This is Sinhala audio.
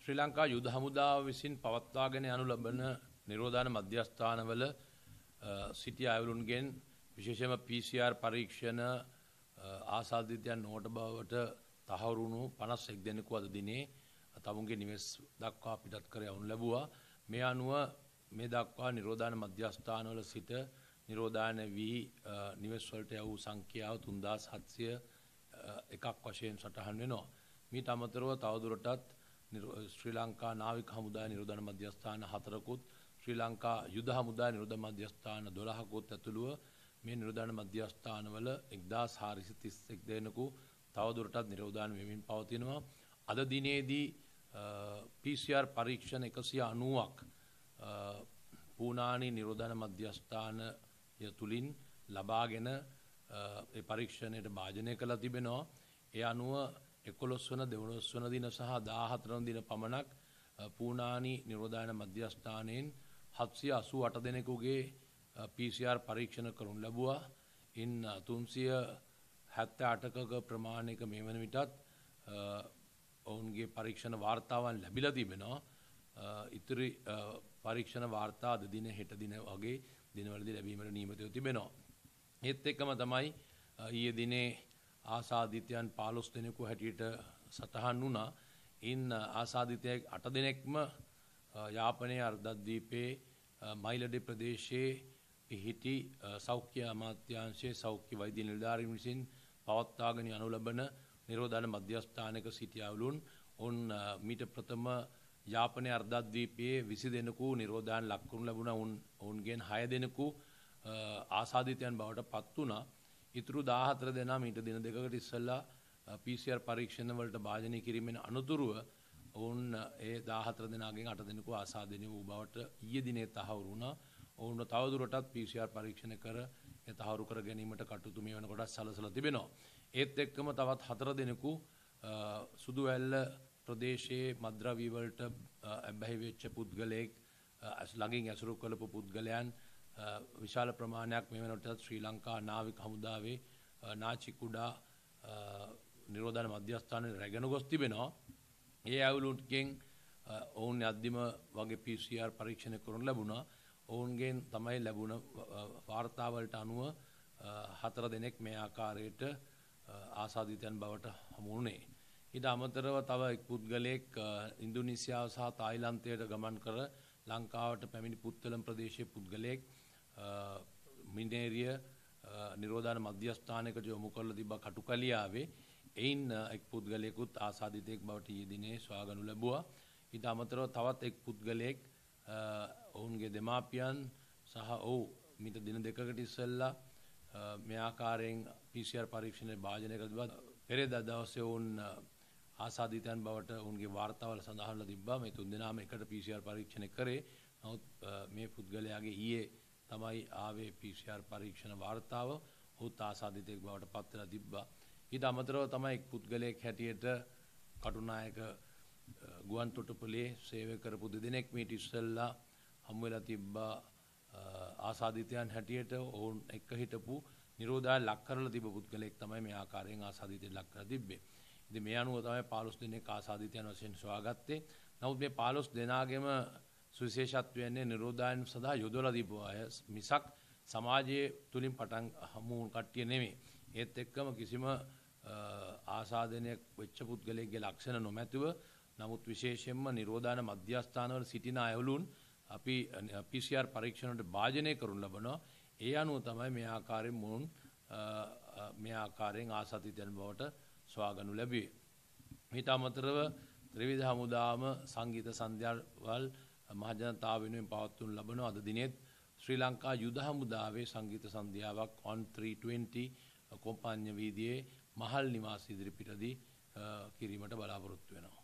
ශ්‍රී ලංකා යුද හමුදාව විසින් පවත්වාගෙන යනු ලබන නිරෝධායන මධ්‍යස්ථානවල සිටි අයවලුන්ගෙන් විශේෂයෙන්ම PCR පරීක්ෂණ ආසාදිතයන් නොවන බවට තහවුරු වුණු 51 දෙනෙකු අද දිනේ තමුන්ගේ නිවෙස් දක්වා පිටත් කර යවනු ලැබුවා. මේ අනුව මේ දක්වා නිරෝධායන මධ්‍යස්ථානවල සිට නිරෝධායන වී නිවෙස් වලට යවූ සංඛ්‍යාව 3701ක් වශයෙන් සටහන් වෙනවා. මීට අමතරව තවදුරටත් ශ්‍රී ලංකා නාවික හමුදාය නිරෝධායන මධ්‍යස්ථාන 4කුත් ශ්‍රී ලංකා යුද හමුදාය නිරෝධායන මධ්‍යස්ථාන 12කුත් ඇතුළුව මේ නිරෝධායන මධ්‍යස්ථානවල 1431 දෙනෙකු තවදුරටත් නිරෝධායන වෙමින් පවතිනවා. අද දිනේදී PCR පරීක්ෂණ 190ක් පූනානි නිරෝධායන මධ්‍යස්ථානය තුලින් ලබාගෙන ඒ පරීක්ෂණයට භාජනය කළා තිබෙනවා. ඒ අනුව 11 වන 12 වන දින සහ 14 වන දින පමණක් පූනානි නිරෝධායන මධ්‍යස්ථානයෙන් 788 දෙනෙකුගේ PCR පරීක්ෂණ කරනු ලැබුවා. ඉන් 378ක ප්‍රමාණයක මේ වන විටත් ඔවුන්ගේ පරීක්ෂණ වාර්තාවන් ලැබිලා තිබෙනවා. ඉතිරි පරීක්ෂණ වාර්තා අද දින හෙට දින වගේ දිනවලදී ලැබීමට නියමිතව තිබෙනවා. ඒත් එක්කම තමයි ඊයේ දිනේ ආසාදිතයන් 15 දෙනෙකු හැටියට සටහන් වුණා. ඉන් ආසාදිතයෙක් 8 දෙනෙක්ම යාපනයේ අර්ධද්වීපයේ මයිලඩේ ප්‍රදේශයේ පිහිටි සෞඛ්‍ය අමාත්‍යාංශයේ සෞඛ්‍ය වෛද්‍ය නිලධාරීන් විසින් පවත්වාගෙන යනු ලබන නිරෝධායන මධ්‍යස්ථානයක සිටි අයවලුන් ඔවුන් මීට ප්‍රථම යාපනයේ අර්ධද්වීපයේ 20 දෙනෙකු නිරෝධායන ලක් කරනු ලැබුණා. ඔවුන්ගෙන් 6 දෙනෙකු ආසාදිතයන් බවට පත් වුණා. ඉතුරු 14 දෙනා මීට දින දෙකකට ඉස්සෙල්ලා PCR පරීක්ෂණ වලට භාජනය කිරීමෙන් අනතුරුව ඔවුන් ඒ 14 දෙනාගෙන් 8 දෙනෙකු ආසාදනීය වූ බවට ඊයේ දිනේ තහවුරු වුණා. ඔවුන්ව තවදුරටත් PCR පරීක්ෂණ කර ඒ තහවුරු කර ගැනීමට කටයුතු මේ වෙනකොට සලසලා තිබෙනවා. ඒත් එක්කම තවත් 4 දෙනෙකු සුදුවැල්ල ප්‍රදේශයේ මද්ද්‍රව්‍ය වලට ඇබ්බැහි වෙච්ච පුද්ගලයෙක් ළඟින් ඇසුරු කළපු පුද්ගලයන් විශාල ප්‍රමාණයක් මේ වෙනකොට ශ්‍රී ලංකා නාවික හමුදාවේ නාචිකුඩා නිරෝධායන මධ්‍යස්ථානයේ රැගෙන ගොස් තිබෙනවා. ඒ අයවලුන්ගෙන් ඔවුන් අද්දිම වගේ PCR පරීක්ෂණ කරනු ලැබුණා. ඔවුන්ගෙන් තමයි ලැබුණ වාර්තාවලට අනුව 4 දෙනෙක් මේ ආකාරයට ආසාදිතයන් බවට හමු වුණේ. ඊට අමතරව තව එක් පුද්ගලයෙක් ඉන්දුනීසියාව සහ තායිලන්තයට ගමන් කර ලංකාවට පැමිණි පුත්තලම් ප්‍රදේශයේ පුද්ගලයෙක් මිනේරිය නිරෝධායන මධ්‍යස්ථානයකට යොමු කරලා තිබ්බ කටුකලියාවේ එයින් එක් පුද්ගලයෙකුත් ආසාදිතයෙක් බවට ඊයේ දිනේ සොයාගනු ලැබුවා. ඊට අමතරව තවත් එක් පුද්ගලයෙක් ඔවුන්ගේ දෙමාපියන් සහ ඔහු මීට දින දෙකකට ඉස්සෙල්ලා මේ ආකාරයෙන් PCR පරීක්ෂණයේ භාජනය කළ තිබ්බා. පෙරේදා දවසේ ඔවුන් ආසාදිතයන් බවට ඔවුන්ගේ වාර්තාවල සඳහන්ලා තිබ්බා. මේ තුන් දෙනාම එකට PCR පරීක්ෂණ කරේ. නමුත් මේ පුද්ගලයාගේ ඊයේ තමයි ආවේ PCR පරීක්ෂණ වාර්තාව. ඔහුත් ආසාදිතයෙක් බවට පත් වෙලා තිබ්බා. ඊට අමතරව තමයි එක් පුද්ගලයෙක් හැටියට කටුනායක ගුවන් තොටුපළේ සේවය කරපු දෙදෙනෙක් මීට ඉස්සෙල්ලා හමු වෙලා තිබ්බා ආසාදිතයන් හැටියට. ඔවුන් එක්ක හිටපු නිරෝධායන ලක් කරලා තිබ්බ පුද්ගලයෙක් තමයි මේ ආකාරයෙන් ආසාදිතය ලක් කරලා තිබ්බේ. ඉතින් මේ අනුව තමයි 15 දෙනෙක් ආසාදිතයන් වශයෙන් සොයාගත්තේ. නමුත් මේ 15 දෙනාගේම සුවිශේෂත්වය වෙන්නේ නිරෝධායන සඳහා යොදවලා තිබු අය මිසක් සමාජයේ තුලින් පටන් හමු කට්ටිය නෙමෙයි. ඒත් එක්කම කිසිම ආසාදනයක් වෙච්ච පුද්ගලයෙක්ගේ ලක්ෂණ නොමැතිව නමුත් විශේෂයෙන්ම නිරෝධායන මධ්‍යස්ථානවල සිටින අයවලුන් අපි PCR පරීක්ෂණයට භාජනය කරනු ලබනවා. ඒ අනුව තමයි මේ ආකාරයෙන් මුන් මේ ආකාරයෙන් ආසාදිතයන් බවට සොයාගනු ලැබුවේ. ඊට අමතරව ත්‍රිවිධ හමුදාම සංගීත සන්ධ්‍යාවල් මහජනතාව වෙනුවෙන් පවත්වනු ලබනවා. අද දිනෙත් ශ්‍රී ලංකා යුද හමුදාවේ සංගීත සන්ධ්‍යාවක් 1320 කොම්පාඤ්ඤ වීදියේ මහල් නිවාස ඉදිරිපිටදී කිරීමට බලාපොරොත්තු වෙනවා.